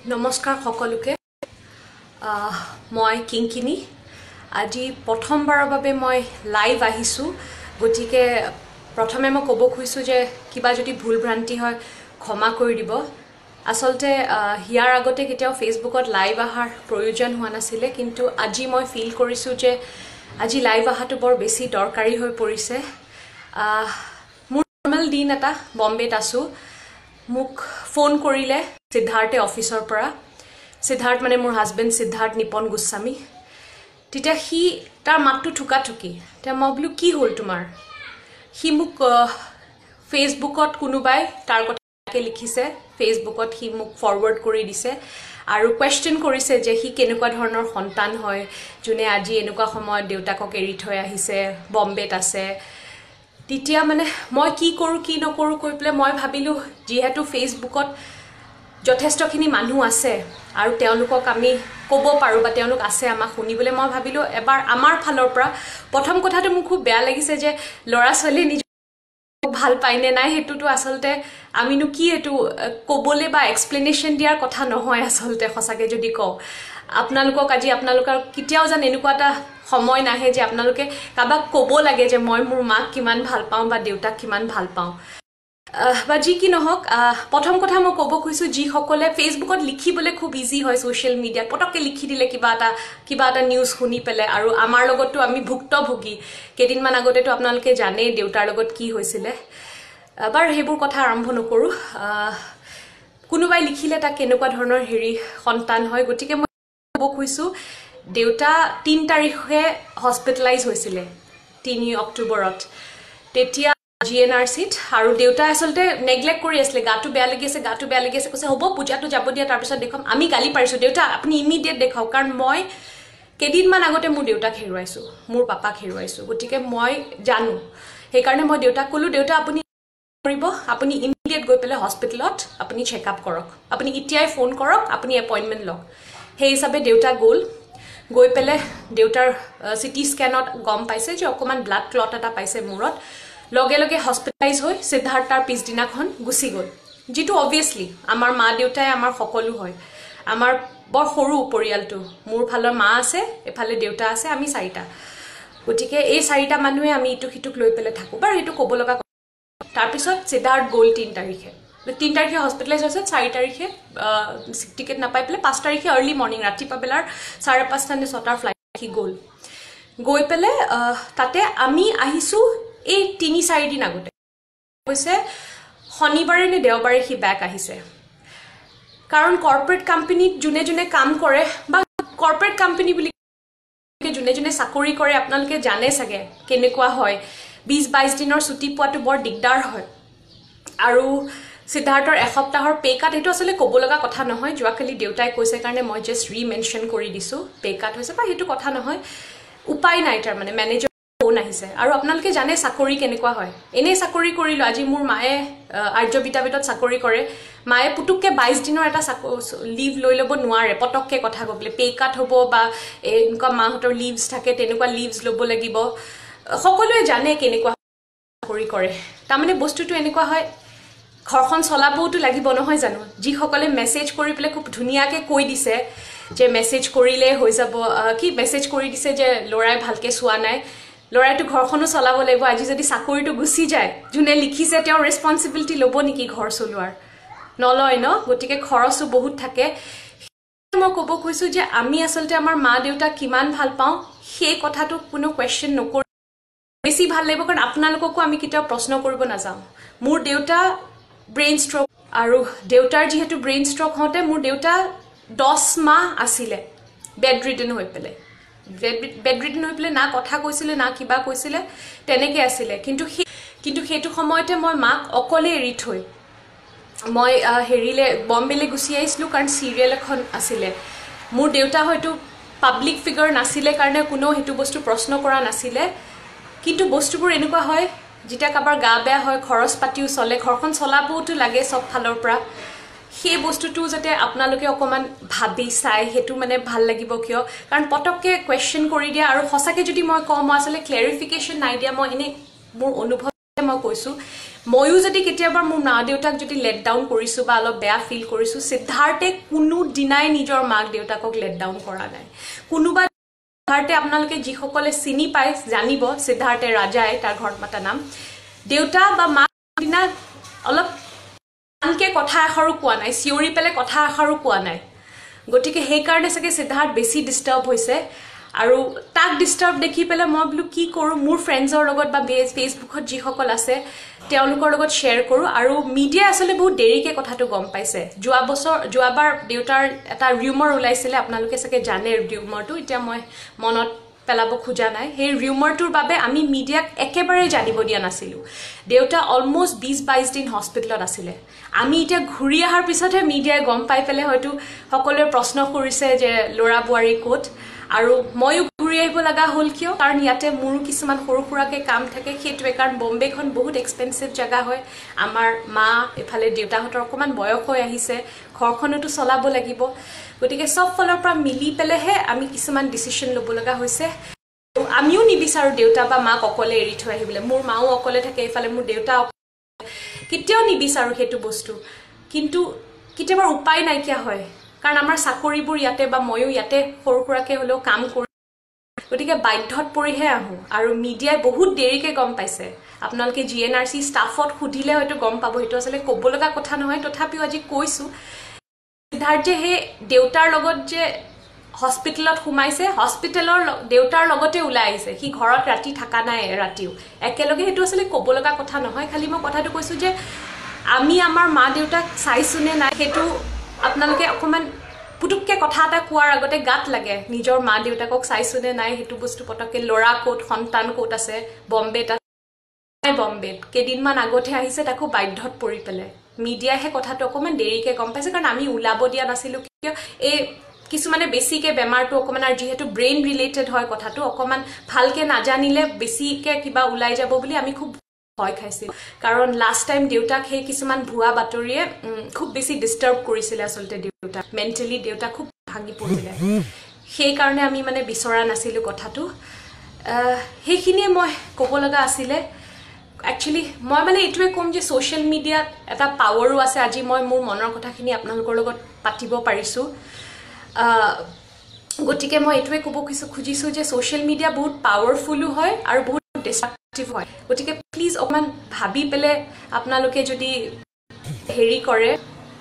নমস্কাৰ সকলোকে মই কিংকিনি আজি প্ৰথমবাৰৰ বাবে মই লাইভ আহিছো গতিকে প্ৰথমে মই ক'ব খুজিছো যে কিবা যদি ভুল ভ্ৰান্তি হয় ক্ষমা কৰি দিব আসলতে হিয়াৰ আগতে কেতিয়াও ফেসবুকত লাইভ আহাৰ প্ৰয়োজন হোৱা নাছিলে কিন্তু আজি মই ফিল কৰিছো যে আজি লাইভ আহাটো বৰ বেছি দৰকাৰী হৈ পৰিছে মোৰ নৰ্মাল দিন এটা বম্বেত আছো মোক ফোন কৰিলে সিদ্ধাৰ্থে অফিচৰ পৰা সিদ্ধাৰ্থ মানে মোৰ হাজবেণ্ড সিদ্ধাৰ্থ নিপন গোস্বামী তেতিয়া হি তাৰ মাতটো ঠুকাঠুকি তে মই বলু কি হ'ল তোমাৰ হি মোক ফেসবুকত কোনোবাই তাৰ কথাকে লিখিছে ফেসবুকত হি মোক ফৰৱাৰ্ড কৰি দিছে আৰু কোৱেশ্চন কৰিছে যে হি কেনেকুৱা ধৰণৰ সন্তান হয় যোনে আজি এনেকুৱা সময়ত দেউতাকক এৰি থৈ আহিছে বম্বেত আছে তেতিয়া মানে মই কি কৰো কি নকৰো কৈ প্লে মই ভাবিলো যেহেতু ফেসবুকত যথেষ্টখিনি মানুহ আছে আৰু তেওঁলোকক আমি ক'ব পাৰো বা তেওঁলোক আছে আমাক শুনিবলৈ মই ভাবিলো এবাৰ আমাৰ ফালৰ পৰা প্ৰথম কথাটো মোক খুব বেয়া লাগিছে যে লৰা ছোৱালী নিজ ভাল পাইনে নাই হেতুটো আসলতে আমিনো কি এটো ক'বলে বা এক্সপ্লেনেশন দিয়াৰ কথা নহয় আসলতে সঁচাকে যদি কও আপোনালোকক আজি আপোনালোকৰ কিতিয়াও জান এনেকুৱা এটা সময় নাহে যে আপোনালোকে কাবাক ক'ব লাগে যে মই মোৰ মাক কিমান ভাল পাওঁ বা দেউতাক কিমান ভাল পাওঁ বা যি কি নহওক প্ৰথম কথা মই ক'ব খুজিছো যি সকলে ফেসবুকত লিখিবলৈ খুব ইজি হয় সোশ্যাল মিডিয়াত পটককে লিখি দিলে কিবা এটা নিউজ শুনি পেলে আৰু আমাৰ লগতটো আমি ভুক্তভোগী কেদিনমান আগতেটো আপোনালোকে জানে দেউতাৰ লগত কি হৈছিল এবাৰ হেবোৰ কথা আৰম্ভ নকৰো কোনোবাই লিখিলে তা কেনেকুৱা ধৰণৰ হেৰি সন্তান হয় গতিকে মই ক'ব খুজিছো দেউতা 3 তাৰিখে হস্পিটেলাইজ হৈছিল 3 অক্টোবৰত তেতিয়া জিএনআৰসিত আৰু দেউতা আসলতে নেগলেক্ট কৰি আছিল গাটো বেয়া লাগি আছে কৈছে হ'ব পূজাটো যাব দিয়া তাৰ পিছত দেখম আমি গালি পাৰিছো দেউতা আপুনি ইমিডিয়েট দেখাও কাৰণ মই কেদিনমান আগতে মোৰ দেউতাক হেৰুৱাইছো মোৰ পাপাক হেৰুৱাইছো গতিকে মই জানো সেই কাৰণে মই দেউতাক কলো দেউতা আপুনি কৰিব আপুনি ইমিডিয়েট গৈ পেলে হস্পিটেলত আপুনি চেকআপ কৰক আপুনি ইতিয়াই ফোন কৰক আপুনি এপইন্টমেন্ট লওক সেই হিচাপে দেউতা গৈ পেলে দেউতাৰ সিটি স্ক্যানত গম পাইছে যে অকমান ব্লাড ক্লট এটা পাইছে মূৰত লগে লগে হস্পিটেলাইজ হৈ সিদ্ধাৰ্থৰ পিছদিনাখন গুছি গল যেটো অবভিয়াসলি আমাৰ মা দেউতাই আমাৰ সকলো হয় আমাৰ বৰ সৰু পৰিয়ালটো মোৰ ফালৰ মা আছে এফালে দেউতা আছে আমি চাৰিটা গতিকে এই চাৰিটা মানুহে আমি ইটো খিটুক লৈ পেলে থাকো বাৰ হেতু ক'ব লগা তাৰ পিছত সিদ্ধাৰ্থ গল 3 তাৰিখে হস্পিটেলাইজ হৈছে 4 তাৰিখে টিকেট নাপাই পেলে 5 তাৰিখে আৰ্লি মৰ্নিং ৰাতিপুৱা বেলাৰ 5:30 নে 6টাৰ ফ্লাইট কি গৈ পেলে তাতে আমি আহিছো এই 3-4 দিন আগতে কৈছে শনিবাৰে নে দেওবাৰে হি ব্যাক আহিছে কাৰণ কৰ্পোৰেট কোম্পানীত জুনে কাম কৰে বা কৰ্পোৰেট কোম্পানী বুলি জুনে চাকৰি কৰে আপোনালোকে জানে সাগে কেনেকুৱা হয় 20-22 দিনৰ ছুটি পোৱাটো বৰ দিগদাৰ হয় আৰু সিদ্ধাৰ্থৰ এসপ্তাহৰ পে কাট হেতু আসলে ক'ব লগা কথা নহয় জুৱাকালি দেউতাই কৈছে কাৰণে মই জাস্ট ৰিমেনশন কৰি দিছো পে কাট হৈছে বা হেতু কথা নহয় উপায় নাই তাৰ মানে মেনেজাৰ ফোন আহিছে আৰু আপোনালোকে জানে চাকৰি কেনেকুৱা হয় এনে চাকৰি কৰিলো আজি মোৰ মায়ে আৰ্য বিদ্যাপীঠত চাকৰি কৰে মায়ে পুতুককে 22 দিনৰ এটা লিভ লৈ লব নোৱাৰে পটককে কথা কবলে পে কাট হ'ব বা এনেকুৱা মাহতৰ লিভস থাকে তেনেকুৱা লিভস লব লাগিব সকলোৱে জানে কেনেকুৱা চাকৰি কৰে তাৰ মানে বস্তুটো এনেকুৱা হয় ঘৰখন চলাবওটো লাগিব নহয় জানো যি সকলে মেসেজ কৰি পেলে খুব ধুনিয়াকে কৈ দিছে যে মেসেজ কৰিলে হৈ যাব কি মেসেজ কৰি দিছে যে লৰাই ভালকে সোৱা নাই লৰাইটো ঘৰখনো চলাব লাগিব আজি যদি চাকৰিটো গুছি যায় জুনে লিখিছে তেওঁ ৰেসপন্সিবিলিটি লব নেকি ঘৰ চলোৱাৰ নলয় ন গতিকে খৰচো বহুত থাকে মই ক'ব খুজিছো যে আমি আসলতে আমাৰ মা দেউতা কিমান ভাল পাওঁ সেই কথাটো কোনো কোৱেশ্চন নকৰি বেছি ভাল লাগিব কাৰণ আপোনালোককো আমি কিটা প্ৰশ্ন কৰিব নাযাওঁ মোৰ দেউতা ব্ৰেইন ষ্ট্ৰোক আৰু দেউতাৰ যেহেতু ব্ৰেইন ষ্ট্ৰোক হতে মোৰ দেউতা 10 মাহ আছিল বেড ৰিডেন হৈ পেলে না কথা কৈছিলে না কিবা কৈছিলে তেনেকে আছিল কিন্তু হেতু সময়তে মই মাক অকলে এৰি থৈ মই হেৰিলে বম্বেলে গুছি আহিছিলো কাৰণ সিৰিয়েল এখন আছিল মোৰ দেউতা হয়তো পাব্লিক ফিগাৰ নাছিলে কাৰণে কোনো হেতু বস্তু প্ৰশ্ন কৰা নাছিলে কিন্তু বস্তুবোৰ এনেকুৱা হয় যেটা কাবাৰ গা বেয়া হয় খৰচ পাতিও চলে ঘৰখন চলাবওটো লাগে সব ফালৰ পৰা সেই বস্তুটো যাতে আপোনালোকে অকমান ভাবি চাই হেতু মানে ভাল লাগিব কিয় কাৰণ পটককে কোৱেশ্চন কৰি দিয়া আৰু সঁচাকে যদি মই কম আসলে ক্লেৰিফিকেশন নাই দিয়া মই এনে মোৰ অনুভৱ মই কৈছো ময়ো যদি কেতিয়াবা মোৰ মা দেউতাক যদি লেট ডাউন কৰিছোঁ বা অলপ বেয়া ফিল কৰিছোঁ, সিদ্ধাৰ্থে কোনো দিনাই নিজৰ মাক দেউতাকক লেট ডাউন কৰা নাই। কোনোবা সিদ্ধাৰ্থে আপোনালোকে যিসকলে চিনি পায় জানিব, সিদ্ধাৰ্থে ৰাজাই তাৰ ঘৰত মাতা নাম, দেউতা বা মা দিনা অলপ আনকে কথা এষাৰো কোৱা নাই, চিঞৰি পেলাই কথা এষাৰো কোৱা নাই। গতিকে সেইকাৰণে চাগে সিদ্ধাৰ্থ বেছি ডিষ্টাৰ্ব হৈছে। আৰু তাক ডিষ্টাৰ্ব দেখি পেলাই মই বোলো কি কৰোঁ, মোৰ ফ্ৰেণ্ডছৰ লগত বা ফেচবুকত যিসকল আছে তেওঁলোকৰ লগত শ্বেয়াৰ কৰোঁ। আৰু মিডিয়াই আচলতে বহুত দেৰিকৈ কথাটো গম পাইছে। যোৱাবাৰ দেউতাৰ এটা ৰিউমাৰ ওলাইছিলে, আপোনালোকে চাগে জানে ৰিউমাৰটো, এতিয়া মই মনত পেলাব খোজা নাই। সেই ৰিউমাৰটোৰ বাবে আমি মিডিয়াক একেবাৰে জানিব দিয়া নাছিলোঁ। দেউতা অলমষ্ট 20-22 দিন হস্পিটেলত আছিলে। আমি এতিয়া ঘূৰি অহাৰ পিছতহে মিডিয়াই গম পাই পেলাই হয়তো সকলোৱে প্ৰশ্ন কৰিছে যে ল'ৰা বোৱাৰী ক'ত। আৰু ময়ো ঘূৰি আহিব লগা হ'ল কিয়, কাৰণ ইয়াতে মোৰো কিছুমান সৰু সুৰাকৈ কাম থাকে, সেইটোৱে। কাৰণ বম্বেখন বহুত এক্সপেঞ্চিভ জেগা হয়। আমাৰ মা এফালে দেউতাহঁতৰ অকণমান বয়স হৈ আহিছে, ঘৰখনতো চলাব লাগিব। গতিকে চব ফালৰ পৰা মিলি পেলাইহে আমি কিছুমান ডিচিশ্যন ল'ব লগা হৈছে। আমিও নিবিচাৰোঁ দেউতা বা মাক অকলে এৰি থৈ আহিবলৈ। মোৰ মাও অকলে থাকে, এইফালে মোৰ দেউতা কেতিয়াও নিবিচাৰোঁ সেইটো বস্তু। কিন্তু কেতিয়াবা উপায় নাইকিয়া হয়, কাৰণ আমাৰ চাকৰিবোৰ ইয়াতে বা ময়ো ইয়াতে সৰু সুৰাকৈ হ'লেও কাম কৰোঁ। গতিকে বাধ্যত পৰিহে আহোঁ। আৰু মিডিয়াই বহুত দেৰিকৈ গম পাইছে। আপোনালোকে GNRC ষ্টাফত সুধিলে হয়তো গম পাব, সেইটো আচলতে ক'ব লগা কথা নহয়, তথাপিও আজি কৈছোঁ। সিদ্ধাৰ্থ যে সেই দেউতাৰ লগত যে হস্পিটেলত সোমাইছে, হস্পিটেলৰ দেউতাৰ লগতে ওলাই আহিছে, সি ঘৰত ৰাতি থকা নাই ৰাতিও একেলগে, সেইটো আচলতে ক'ব লগা কথা নহয়। খালি মই কথাটো কৈছোঁ যে আমি আমাৰ মা দেউতাক চাইছোঁ নে নাই, সেইটো আপোনালোকে অকণমান পুতুককৈ কথা এটা কোৱাৰ আগতে গাত লাগে। নিজৰ মা দেউতাকক চাইছোঁ নে নাই সেইটো বস্তু পটককৈ। ল'ৰা ক'ত, সন্তান ক'ত আছে, বম্বেত আছে, বম্বেত কেইদিনমান আগতহে আহিছে, তাকো বাধ্যত পৰি পেলাই। মিডিয়াইহে কথাটো অকণমান দেৰিকৈ গম পাইছে, কাৰণ আমি ওলাব দিয়া নাছিলোঁ। কিয় এই কিছুমানে বেছিকৈ বেমাৰটো অকণমান, আৰু যিহেতু ব্ৰেইন ৰিলেটেড হয় কথাটো, অকণমান ভালকৈ নাজানিলে বেছিকৈ কিবা ওলাই যাব বুলি আমি খুব ভয় খাইছিলোঁ। কাৰণ লাষ্ট টাইম দেউতাক সেই কিছুমান ভুৱা বাতৰিয়ে খুব বেছি ডিষ্টাৰ্ব কৰিছিলে আচলতে। দেউতাক মেণ্টেলি দেউতা খুব ভাঙি পৰিছিলে, সেইকাৰণে আমি মানে বিচৰা নাছিলোঁ কথাটো। সেইখিনিয়ে মই ক'ব লগা আছিলে। একচুৱেলি মই মানে এইটোৱে ক'ম যে ছ'চিয়েল মিডিয়াত এটা পাৱাৰো আছে। আজি মই মোৰ মনৰ কথাখিনি আপোনালোকৰ লগত পাতিব পাৰিছোঁ। গতিকে মই এইটোৱে ক'ব খুজিছোঁ যে ছ'চিয়েল মিডিয়া বহুত পাৱাৰফুলো হয় আৰু বহুত ডিষ্ট্ৰাকটিভ হয়। গতিকে প্লিজ অকণমান ভাবি পেলাই আপোনালোকে যদি হেৰি কৰে,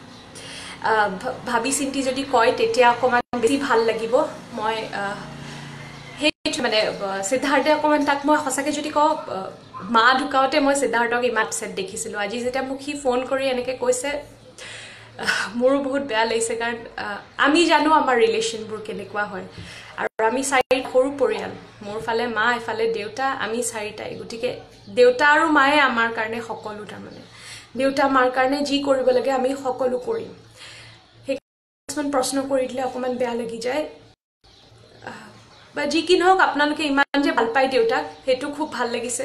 ভাবি চিন্তি যদি কয়, তেতিয়া অকণমান বেছি ভাল লাগিব। মই সেইটো মানে সিদ্ধাৰ্থে অকণমান, তাক মই সঁচাকৈ যদি কওঁ, মা ঢুকাওঁতে মই সিদ্ধাৰ্থক ইমান ছেট দেখিছিলোঁ। আজি যেতিয়া মোক সি ফোন কৰি এনেকৈ কৈছে, মোৰো বহুত বেয়া লাগিছে। কাৰণ আমি জানো আমাৰ ৰিলেশ্যনবোৰ কেনেকুৱা হয়। আৰু আমি চাৰিটা সৰু পৰিয়াল, মোৰ ফালে মা, এফালে দেউতা, আমি চাৰিটাই। গতিকে দেউতা আৰু মায়ে আমাৰ কাৰণে সকলো। তাৰমানে দেউতা মাৰ কাৰণে যি কৰিব লাগে আমি সকলো কৰিম। সেই কিছুমান প্ৰশ্ন কৰি দিলে অকণমান বেয়া লাগি যায়। বা যি কি নহওক, আপোনালোকে ইমান যে ভাল পায় দেউতাক, সেইটো খুব ভাল লাগিছে।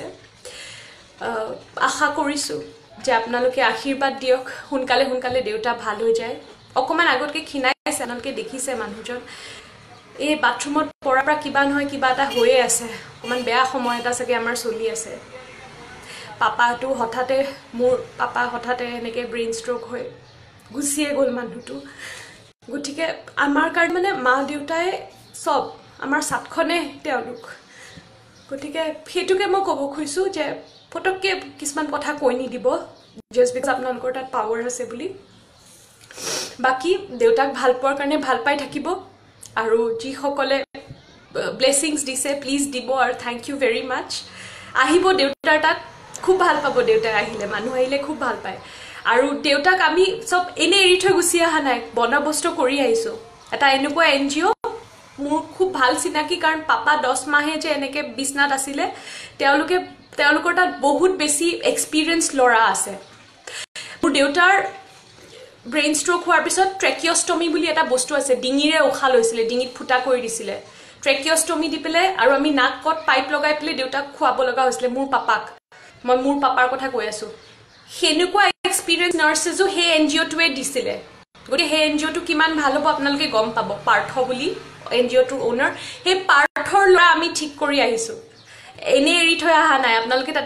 আশা কৰিছোঁ যে আপোনালোকে আশীৰ্বাদ দিয়ক, সোনকালে সোনকালে দেউতা ভাল হৈ যায়। অকণমান আগতকৈ ক্ষীণাইছে, আপোনালোকে দেখিছে মানুহজন। এই বাথৰুমত পৰাৰ পৰা কিবা নহয় কিবা এটা হৈয়ে আছে। অকণমান বেয়া সময় এটা চাগে আমাৰ চলি আছে। পাপাটো হঠাতে, মোৰ পাপা হঠাতে এনেকৈ ব্ৰেইন ষ্ট্ৰ'ক হৈ গুচিয়ে গ'ল মানুহটো। গতিকে আমাৰ কাৰণে মানে মা দেউতাই চব, আমাৰ ছাদখনে তেওঁলোক। গতিকে সেইটোকে মই ক'ব খুজিছোঁ যে ফটককৈ কিছুমান কথা কৈ নিদিব, জাষ্ট বিকজ আপোনালোকৰ তাত পাৱাৰ আছে বুলি। বাকী দেউতাক ভাল পোৱাৰ কাৰণে ভাল পাই থাকিব, আৰু যিসকলে ব্লেছিংছ দিছে প্লিজ দিব, আৰু থেংক ইউ ভেৰি মাছ। আহিব দেউতাৰ তাত, খুব ভাল পাব দেউতাই আহিলে। মানুহ আহিলে খুব ভাল পায়। আৰু দেউতাক আমি চব এনেই এৰি থৈ গুচি অহা নাই, বন্দবস্ত কৰি আহিছোঁ। এটা এনেকুৱা NGO মোৰ খুব ভাল চিনাকি, কাৰণ পাপা 10 মাহে যে এনেকৈ বিচনাত আছিলে, তেওঁলোকৰ তাত বহুত বেছি এক্সপিৰিয়েঞ্চ ল'ৰা আছে। মোৰ দেউতাৰ ব্ৰেইন ষ্ট্ৰ'ক হোৱাৰ পিছত ট্ৰেকিঅষ্টমি বুলি এটা বস্তু আছে, ডিঙিৰে উশাহ লৈছিলে, ডিঙিত ফুটা কৰি দিছিলে। ট্ৰেকিঅষ্টমি দি পেলাই, আৰু আমি নাকত পাইপ লগাই পেলাই দেউতাক খুৱাব লগা হৈছিলে, মোৰ পাপাক। মই মোৰ পাপাৰ কথা কৈ আছোঁ। সেনেকুৱা এক্সপিৰিয়েঞ্চ নাৰ্ছেছো সেই NGOটোৱে দিছিলে। গতিকে সেই NGOটো কিমান ভাল হ'ব আপোনালোকে গম পাব। পাৰ্থ বুলি NGOটোৰ অ'নাৰ, সেই পাৰ্থৰ ল'ৰা আমি ঠিক কৰি আহিছোঁ, এনেই এৰি থৈ অহা নাই। আপোনালোকে তাতে গ'লে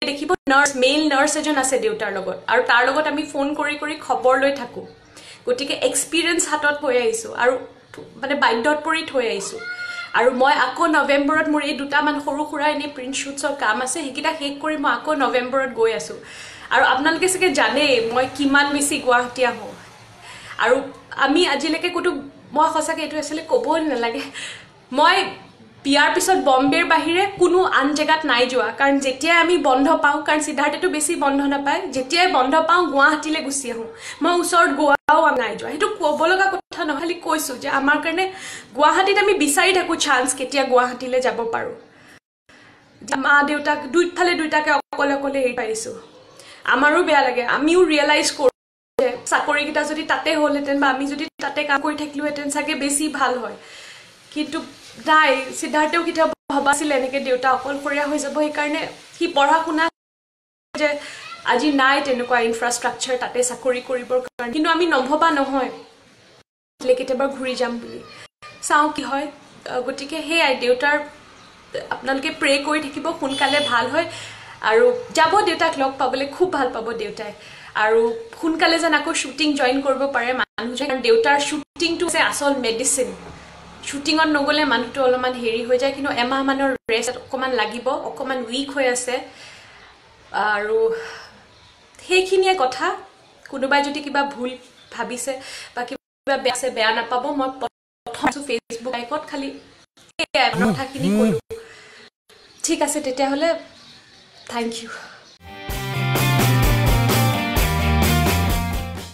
দেখিব নাৰ্ছ মেইল নাৰ্ছ এজন আছে দেউতাৰ লগত আৰু তাৰ লগত আমি ফোন কৰি কৰি খবৰ লৈ থাকোঁ গতিকে এক্সপিৰিয়েঞ্চ হাতত হৈ আহিছোঁ আৰু মানে বাধ্যত পৰি থৈ আহিছোঁ আৰু মই আকৌ নৱেম্বৰত মোৰ এই দুটামান সৰু সুৰা এনেই প্ৰিণ্ট শ্বুটছৰ কাম আছে সেইকেইটা শেষ কৰি মই আকৌ নৱেম্বৰত গৈ আছোঁ আৰু আপোনালোকে চাগে জানেই মই কিমান বেছি গুৱাহাটী আহোঁ আৰু আমি আজিলৈকে ক'তো মই সঁচাকৈ এইটো আচলতে ক'বই নালাগে মই বিয়াৰ পিছত বম্বেৰ বাহিৰে কোনো আন জেগাত নাই যোৱা কাৰণ যেতিয়াই আমি বন্ধ পাওঁ কাৰণ সিদ্ধাৰ্থেতো বেছি বন্ধ নাপায় যেতিয়াই বন্ধ পাওঁ গুৱাহাটীলৈ গুচি আহোঁ মই ওচৰত গোৱাও নাই যোৱা সেইটো ক'ব লগা কথা নহয় খালি কৈছোঁ যে আমাৰ কাৰণে গুৱাহাটীত আমি বিচাৰি থাকোঁ চান্স কেতিয়া গুৱাহাটীলৈ যাব পাৰোঁ মা দেউতাক দুইফালে দুইটাকে অকলে অকলে এৰি পাৰিছোঁ আমাৰো বেয়া লাগে আমিও ৰিয়েলাইজ কৰোঁ যে চাকৰিকেইটা যদি তাতে হ'লহেঁতেন বা আমি যদি তাতে কাম কৰি থাকিলোহেঁতেন চাগে বেছি ভাল হয় কিন্তু নাই সিদ্ধাৰ্থেও কেতিয়াও ভবাছিল এনেকৈ দেউতা অকলশৰীয়া হৈ যাব সেইকাৰণে সি পঢ়া শুনা যে আজি নাই তেনেকুৱা ইনফ্ৰাষ্ট্ৰাকচাৰ তাতে চাকৰি কৰিবৰ কাৰণে কিন্তু আমি নভবা নহয় কেতিয়াবা ঘূৰি যাম বুলি চাওঁ কি হয় গতিকে সেয়াই দেউতাৰ আপোনালোকে প্ৰে কৰি থাকিব সোনকালে ভাল হয় আৰু যাব দেউতাক লগ পাবলৈ খুব ভাল পাব দেউতাই আৰু সোনকালে যেন আকৌ শ্বুটিং জইন কৰিব পাৰে মানুহজন কাৰণ দেউতাৰ শ্বুটিংটো হৈছে আচল মেডিচিন শ্বুটিঙত নগ'লে মানুহটো অলপমান হেৰি হৈ যায় কিন্তু এমাহমানৰ ৰেষ্ট অকণমান লাগিব অকণমান উইক হৈ আছে আৰু সেইখিনিয়ে কথা কোনোবাই যদি কিবা ভুল ভাবিছে বা কিবা বেয়া আছে বেয়া নাপাব মই প্ৰথম ফেচবুক লাইভত খালি কথাখিনি ক'লোঁ ঠিক আছে তেতিয়াহ'লে থেংক ইউ